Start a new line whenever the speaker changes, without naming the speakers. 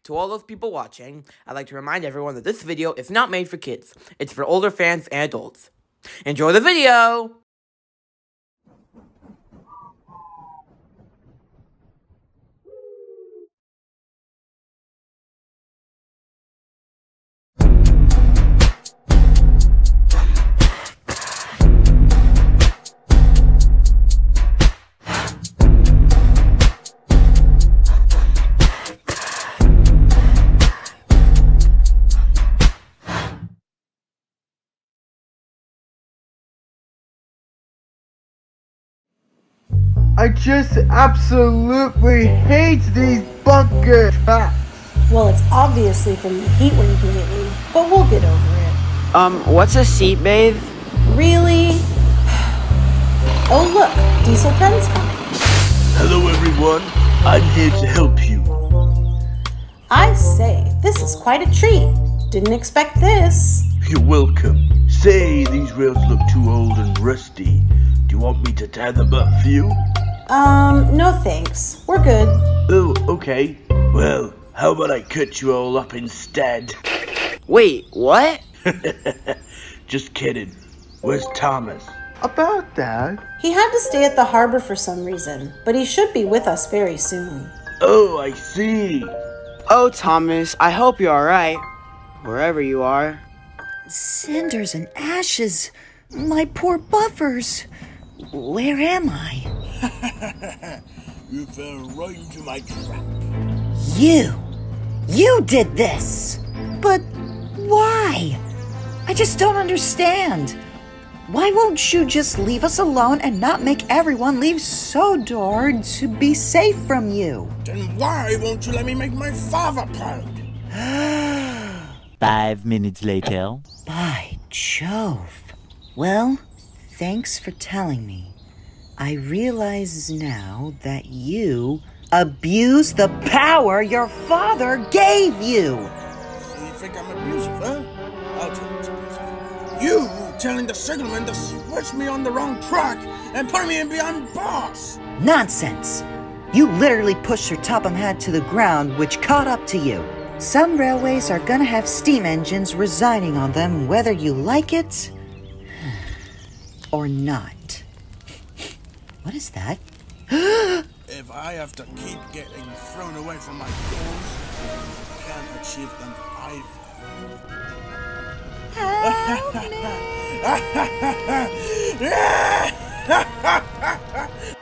to all those people watching, I'd like to remind everyone that this video is not made for kids. It's for older fans and adults. Enjoy the video!
I just absolutely hate these bucket traps.
Well, it's obviously from the heat wave lately, but we'll get over it.
What's a seat bathe?
Really? Oh look, Diesel Pen's coming.
Hello everyone, I'm here to help you.
I say, this is quite a treat. Didn't expect this.
You're welcome. Say, these rails look too old and rusty. Do you want me to tie them up for you?
No thanks. We're good.
Oh, okay. Well, how about I cut you all up instead?
Wait, what?
Just kidding. Where's Thomas?
About that,
He had to stay at the harbor for some reason, but he should be with us very soon.
Oh, I see.
Oh, Thomas, I hope you're alright. Wherever you are.
Cinders and ashes. My poor buffers. Where am I?
You fell right into my trap.
You did this. But why? I just don't understand. Why won't you just leave us alone and not make everyone leave Sodor to be safe from you?
Then why won't you let me make my father proud?
5 minutes later.
By Jove. Well, thanks for telling me. I realize now that you abused the power your father gave you.
So you think I'm abusive, huh? I'll tell you what's abusive. You telling the signalman to switch me on the wrong track and put me in behind boss.
Nonsense. You literally pushed your Topham head to the ground, which caught up to you. Some railways are gonna have steam engines residing on them, whether you like it or not. What is that?
If I have to keep getting thrown away from my goals, I can't achieve them either.
Help me.